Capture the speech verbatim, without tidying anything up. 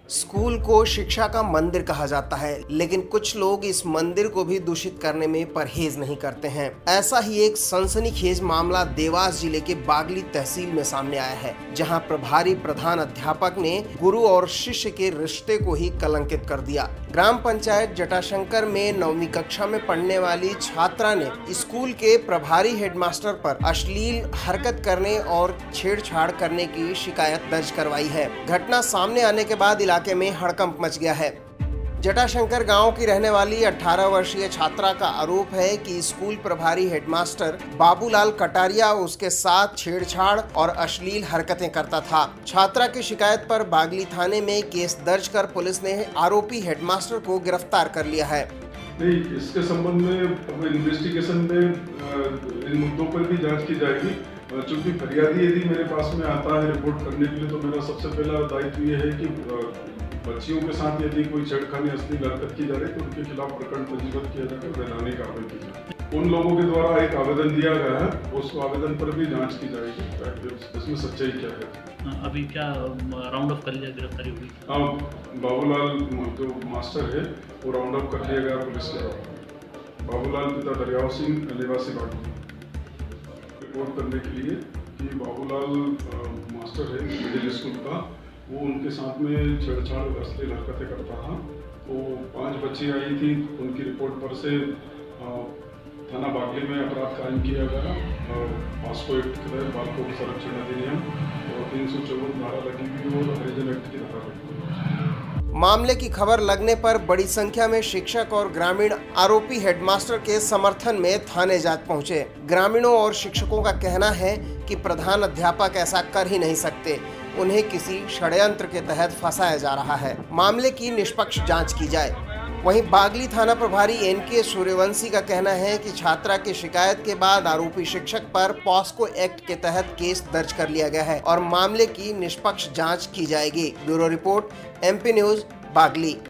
School को शिक्षा का मंदिर कहा जाता है, लेकिन कुछ लोग इस मंदिर को भी दूषित करने में परहेज नहीं करते हैं। ऐसा ही एक सनसनीखेज मामला देवास जिले के बागली तहसील में सामने आया है, जहां प्रभारी प्रधान अध्यापक ने गुरु और शिष्य के रिश्ते को ही कलंकित कर दिया। ग्राम पंचायत जटाशंकर में नौवीं कक्षा में पढ़ने वाली छात्रा ने स्कूल के प्रभारी हेडमास्टर पर अश्लील हरकत करने और छेड़छाड़ करने की शिकायत दर्ज करवाई है। घटना सामने आने के बाद इलाके में हड़कंप मच गया है। जटाशंकर गांव की रहने वाली अठारह वर्षीय छात्रा का आरोप है कि स्कूल प्रभारी हेडमास्टर बाबूलाल कटारिया उसके साथ छेड़छाड़ और अश्लील हरकतें करता था। छात्रा की शिकायत पर बागली थाने में केस दर्ज कर पुलिस ने आरोपी हेडमास्टर को गिरफ्तार कर लिया है। नहीं, इसके संबंध में अब इन्वेस्टिगेशन में इन मुद्दों पर भी जांच की जाएगी। चूंकि फरियादी यदि मेरे पास में आता है रिपोर्ट करने के लिए, तो मेरा सबसे पहला दायित्व ये है कि बच्चियों के साथ यदि कोई छेड़खानी अश्लील हरकत की जा रही है तो उनके खिलाफ प्रकरण पंजीबद्ध किया जाकर वैधानिक कार्रवाई की जाए। उन लोगों के द्वारा एक आवेदन दिया गया है, उस आवेदन पर भी जांच की जाएगी, इसमें सच्चाई क्या है। अभी क्या राउंड अप कर लिया, गिरफ्तारी हुई? हाँ, बाबूलाल जो मास्टर है वो राउंड अप कर लिया गया पुलिस के द्वारा। बाबूलाल पिता दरियाव सिंह निवासी बागली रिपोर्ट करने के लिए कि बाबूलाल मास्टर है मिडिल स्कूल का, वो उनके साथ में छेड़छाड़ अश्लील हरकतें करता था। तो पांच बच्ची आई थी, उनकी रिपोर्ट पर से थाना बागली में अपराध कायम किया गया और पास्को एक्ट के तहत बाल को संरक्षण अधिनियम और तीन सौ चौवन धारा लगी हुई और हरिजन एक्ट की धारा लगी। मामले की खबर लगने पर बड़ी संख्या में शिक्षक और ग्रामीण आरोपी हेडमास्टर के समर्थन में थाने जा पहुंचे। ग्रामीणों और शिक्षकों का कहना है कि प्रधान अध्यापक ऐसा कर ही नहीं सकते, उन्हें किसी षड्यंत्र के तहत फंसाया जा रहा है। मामले की निष्पक्ष जांच की जाए। वहीं बागली थाना प्रभारी एन के सूर्यवंशी का कहना है कि छात्रा की शिकायत के बाद आरोपी शिक्षक पर पॉस्को एक्ट के तहत केस दर्ज कर लिया गया है और मामले की निष्पक्ष जांच की जाएगी। Bureau report, MP news, Bagli.